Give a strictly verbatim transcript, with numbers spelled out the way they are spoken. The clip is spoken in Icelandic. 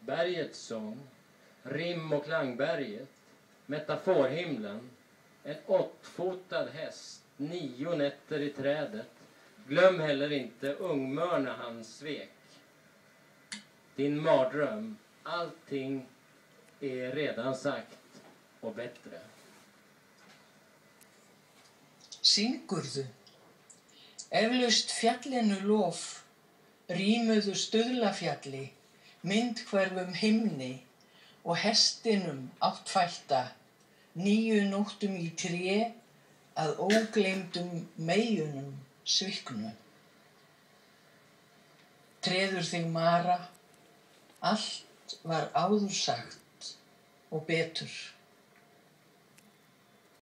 bergets sång, rim- och klangberget, metaforhimlen, en åttfotad häst, nio nätter i trädet. Glöm heller inte Ungmör när han svek. Din mardröm, allting är redan sagt och bättre. Syngurðu, eflaust fjallinu lof, rímuðu Stuðlafjalli, myndhverfum himni og hestinum áttfætta, níu nóttum í tré að ógleymdum meyjunum sviknu. Treður þig Mara, allt var áður sagt og betur.